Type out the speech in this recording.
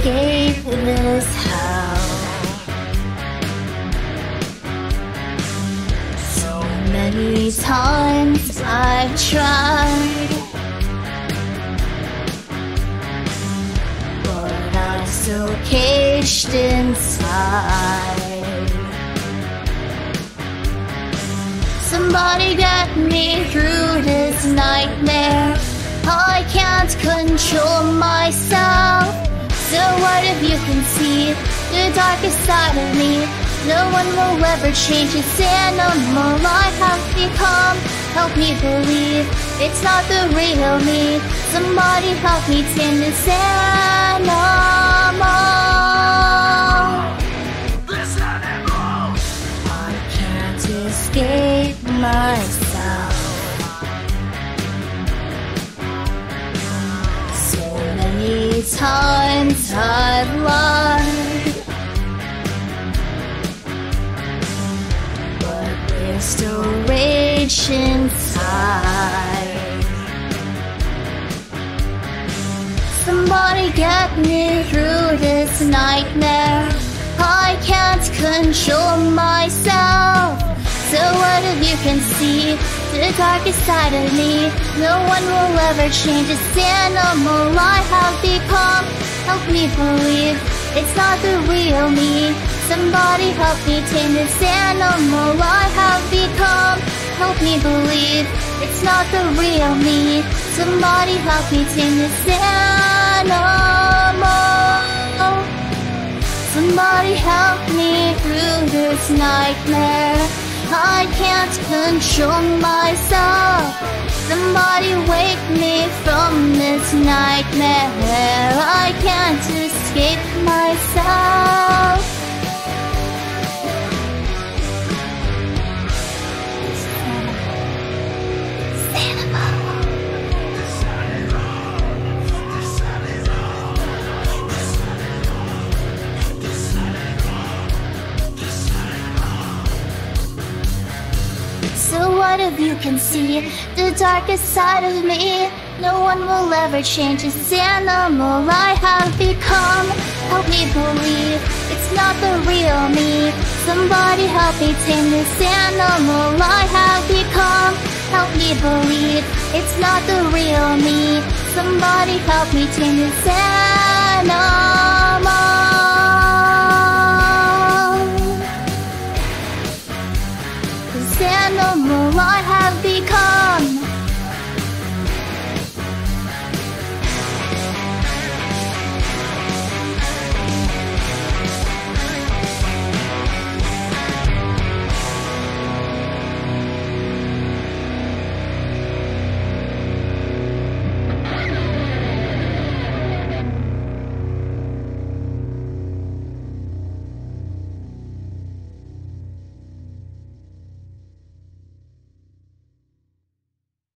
escape this hell. So many times I've tried, but I'm still caged inside. Somebody get me through this nightmare. I can't control myself. So what if you can see the darkest side of me? No one will ever change this animal I have become. Help me believe it's not the real me. Somebody help me tame this animal. This animal! I can't escape myself. So many times I've lied, but there's still rage inside. Somebody get me through this nightmare. I can't control myself. So what if you can see the darkest side of me? No one will ever change this animal I have become. Help me believe it's not the real me. Somebody help me tame this animal I have become. Help me believe it's not the real me. Somebody help me tame this animal. Somebody help me through this nightmare. I can't control myself. Somebody wake me from this nightmare. I can't escape myself. So what if you can see the darkest side of me? No one will ever change this animal I have become. Help me believe it's not the real me. Somebody help me tame this animal I have become. Help me believe it's not the real me. Somebody help me tame this animal.